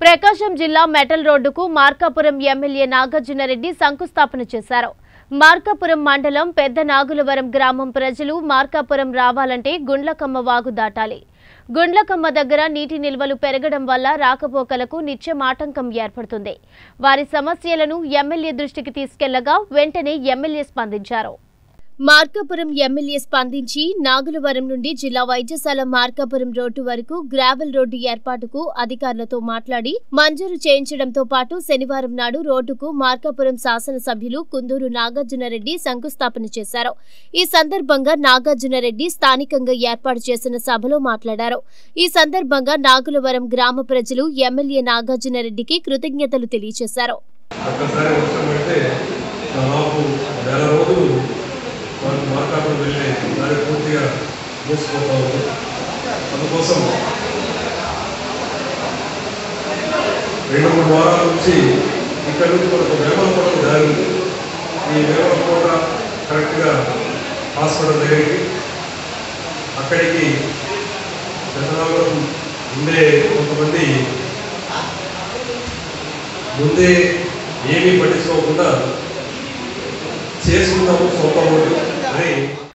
ప్రకాశం జిల్లా మెటల్ రోడ్డుకు మార్కాపురం ఎమ్మెల్యే నాగార్జునరెడ్డి శంకుస్థాపన చేశారు. మార్కాపురం మండలం పెద్ద నాగులవరం గ్రామం ప్రజలు మార్కాపురం రావాలంటే గుండ్లకమ్మ వాగు దాటాలి. గుండ్లకమ్మ దగ్గర నీటి నిల్వలు పెరగడం వల్ల రాకపోకలకు నిత్యం ఆటంకం ఏర్పడుతుంది. వారి సమస్యలను ఎమ్మెల్యే దృష్టికి తీసుకెళ్లగా వెంటనే ఎమ్మెల్యే స్పందించారు. మార్కాపురం ఎమ్మెల్యే స్పందించి నాగులవరం నుండి జిల్లా వైద్యశాల మార్కాపురం రోడ్డు వరకు గ్రావెల్ రోడ్డు ఏర్పాటుకు అధికారులతో మాట్లాడి మంజూరు చేయించడంతో పాటు శనివారం నాడు రోడ్డుకు మార్కాపురం శాసనసభ్యులు కుందూరు నాగార్జునరెడ్డి శంకుస్థాపన చేశారు. ఈ సందర్భంగా నాగార్జునరెడ్డి స్థానికంగా ఏర్పాటు చేసిన సభలో మాట్లాడారు. ఈ సందర్భంగా నాగులవరం గ్రామ ప్రజలు ఎమ్మెల్యే నాగార్జునరెడ్డికి కృతజ్ఞతలు తెలియజేశారు. మార్కాపురం వెళ్ళే దారి పూర్తిగా మూసిపోతూ ఉంది. అందుకోసం 2-3 వారాల నుంచి ఇక్కడ నుంచి మనకు వేమలకోట దారి ఉంది. ఈ వేమలకోట కరెక్ట్గా హాస్పిటల్ దగ్గరికి అక్కడికి జనాభా కొంతమంది ముందే ఏమీ పట్టించుకోకుండా చేసుకుందాము సొంత ఓటు అని